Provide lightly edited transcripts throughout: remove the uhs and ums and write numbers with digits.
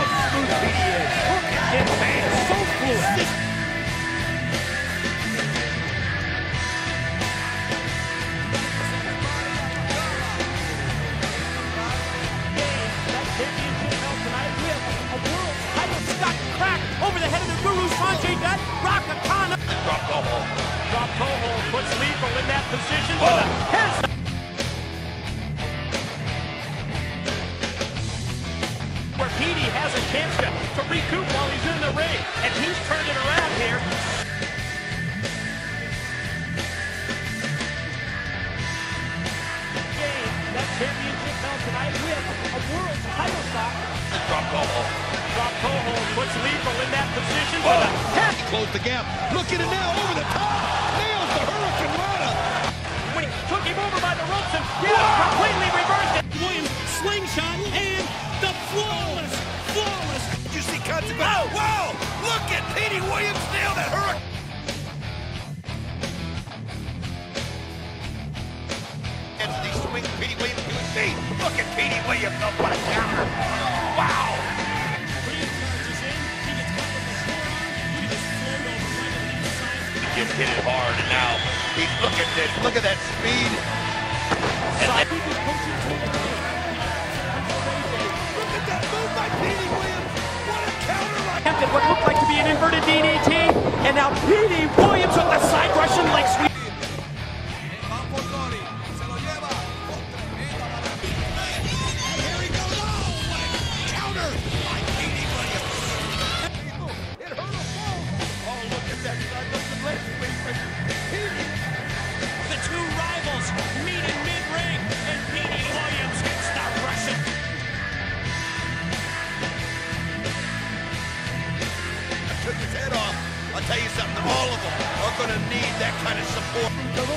how smooth Petey is. Look at him, man. So fluid. Over the head of the Guru, Sanjay Dutt, Rakakana. Drop Toho. Drop Toho puts Lethal in that position. Whoa. Where Petey has a chance to recoup while he's in the ring. And he's turned it around here. That championship belt tonight with a world title shot. Drop Toho. Drop Toho puts Lethal in that position. Close the gap. Look at it now. Over the top. Nails the Hurricane Rana. When he took him over by the ropes and completely reversed it. Williams slingshot and the flawless. Did you see consequence? Oh, wow. Look at Petey Williams nail that Hurricane. He swings Petey Williams to his feet. Look at Petey Williams. Oh, what a counter. Wow. Just hit it hard, and now he's look at this. Look at that speed. Look at that move by Petey Williams. What a counter! Attempted what looked like to be an inverted DDT, and now Petey Williams with the side Russian leg sweep. Took his head off. I'll tell you something, all of them are going to need that kind of support.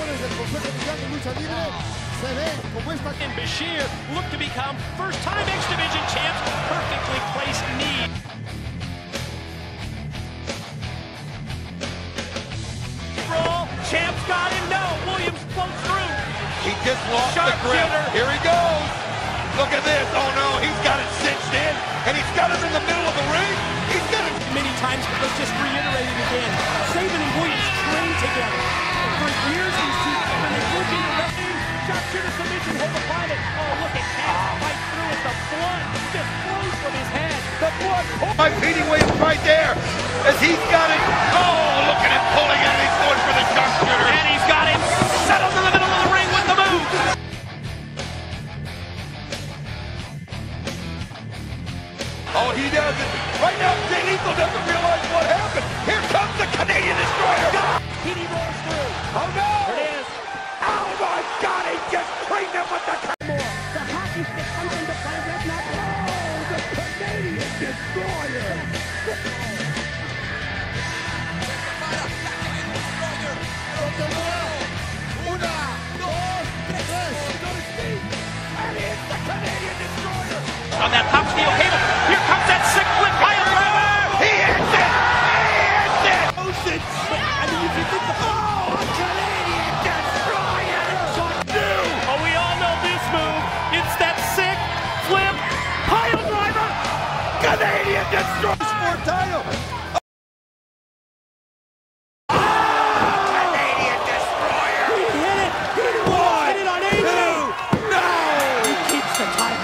And Bashir look to become first-time X Division champs, perfectly placed knee. Roll, champs got him, no, Williams floats through. He just lost the grip. Here he goes. Look at this. Oh no, he's got it cinched in, and he's got him in the middle of the ring. He's got it many times, but let's just reiterate it again. Saban and Williams trained together. For years, these two have been working the wrestling. Sharpshooter submission, hold upon it. Oh, look at Cass fight through it. The blood just flows from his head. The blood. by Petey Williams right there, as he's got it. Oh, look at him pulling it, and he's going for the sharpshooter. And he's got him settled in the middle of the ring with the move. Oh, he does it. Right now, Jay Lethal doesn't realize what happened. Here comes the Canadian Destroyer. Petey rolls through. Oh, no. There it is. Oh, my God, he just trained him with the... The hockey stick comes into play. That's not... Oh, the Canadian Destroyer. And it's the Canadian Destroyer. On that top steel cable. Here comes that sick flip pile driver. He hits it. He hits it. I mean, if you think the... Oh, a Canadian Destroyer. Oh, we all know this move. It's that sick flip pile driver. Canadian Destroyer. Sport title.